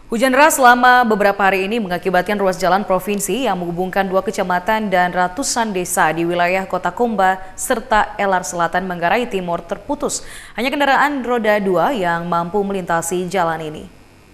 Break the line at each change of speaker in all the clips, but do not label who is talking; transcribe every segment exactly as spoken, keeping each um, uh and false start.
Hujan deras selama beberapa hari ini mengakibatkan ruas jalan provinsi yang menghubungkan dua kecamatan dan ratusan desa di wilayah Kota Komba serta Elar Selatan Manggarai Timur terputus. Hanya kendaraan roda dua yang mampu melintasi jalan ini.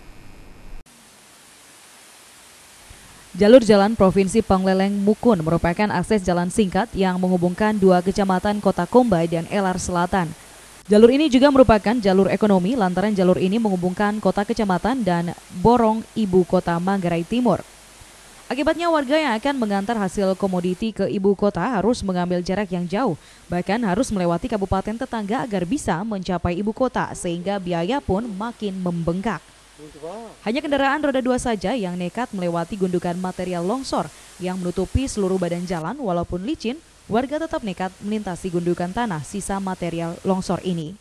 Jalur jalan Provinsi Pangleleng Mukun merupakan akses jalan singkat yang menghubungkan dua kecamatan Kota Komba dan Elar Selatan. Jalur ini juga merupakan jalur ekonomi lantaran jalur ini menghubungkan kota kecamatan dan Borong, ibu kota Manggarai Timur. Akibatnya warga yang akan mengantar hasil komoditi ke ibu kota harus mengambil jarak yang jauh, bahkan harus melewati kabupaten tetangga agar bisa mencapai ibu kota sehingga biaya pun makin membengkak. Hanya kendaraan roda dua saja yang nekat melewati gundukan material longsor yang menutupi seluruh badan jalan walaupun licin. Warga tetap nekat melintasi gundukan tanah sisa material longsor ini.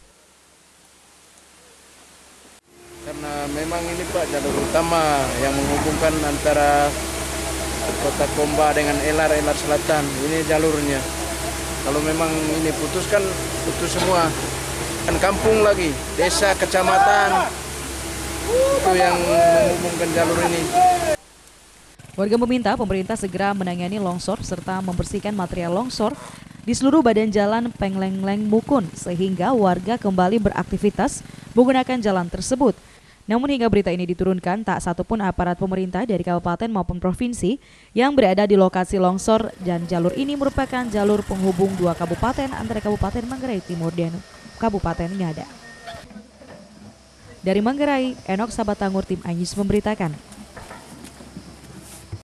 Karena memang ini Pak jalur utama yang menghubungkan antara Kota Komba dengan Elar, Elar Selatan. Ini jalurnya. Kalau memang ini putus kan putus semua. Kan kampung lagi, desa, kecamatan. Itu yang menghubungkan jalur ini.
Warga meminta pemerintah segera menangani longsor serta membersihkan material longsor di seluruh badan jalan Pangleleng Mukun sehingga warga kembali beraktivitas menggunakan jalan tersebut. Namun hingga berita ini diturunkan, tak satupun aparat pemerintah dari kabupaten maupun provinsi yang berada di lokasi longsor dan jalur ini merupakan jalur penghubung dua kabupaten antara Kabupaten Manggarai Timur dan Kabupaten Ngada. Dari Manggarai, Enok Sabatangur, tim Anyus memberitakan.